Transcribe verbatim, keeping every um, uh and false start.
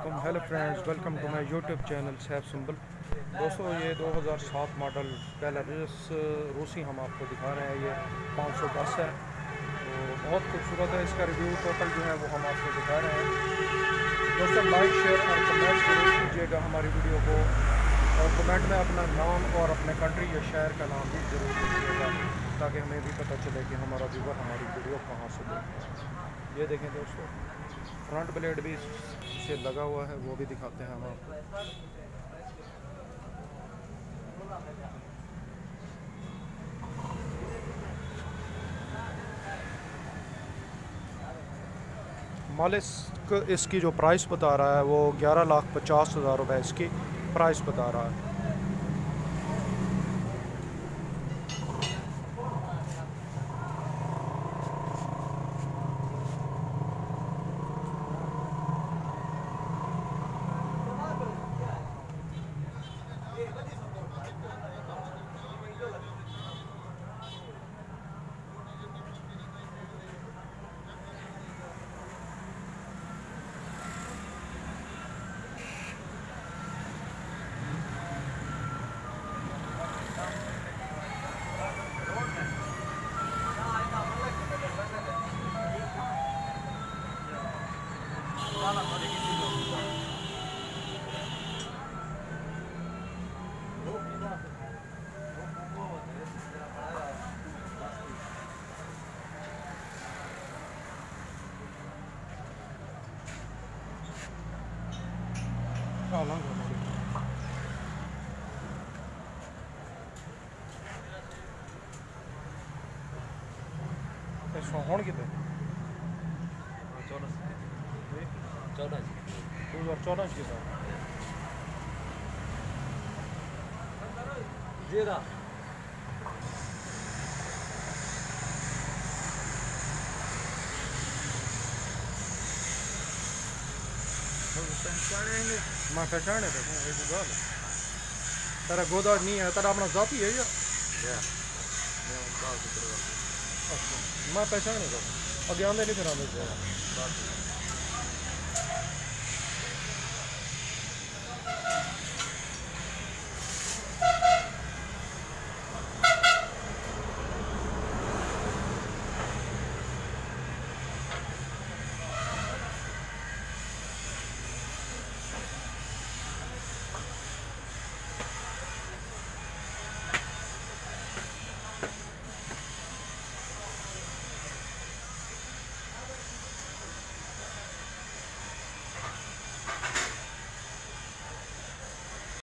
अस्सलामुअलैकुम, hello friends, welcome to my YouTube channel Saif Sumbal. दोस्तों, ये दो हज़ार सात मॉडल बेलारूस रूसी हम आपको दिखा रहे हैं। ये पाँच सौ दस है, तो बहुत खूबसूरत है। इसका रिव्यू टोटल जो है वो हम आपको दिखा रहे हैं। दोस्तों, लाइक शेयर और कमेंट जरूर कीजिएगा हमारी वीडियो को, और कमेंट में अपना नाम और अपने कंट्री या शहर का नाम भी ज़रूर कीजिएगा, ताकि हमें भी पता चले कि हमारा व्यूवर हमारी वीडियो कहाँ से देखता है। ये देखें दोस्तों, फ्रंट ब्लेड भी इसे लगा हुआ है, वो भी दिखाते हैं हम आपको। मालिक इसकी जो प्राइस बता रहा है वो ग्यारह लाख पचास हज़ार रुपये इसकी प्राइस बता रहा है। ਹੁਣ ਕਿਤੇ ਚੌਦਾਂ ਚੌਦਾਂ दो हज़ार चौदह के साथ जेरा मैं पहचाने थे एक गल तेरा गोदा नहीं है, तेरा अपना जाती है या मैं पहचाने था अगे आंदे नहीं फिर आंदे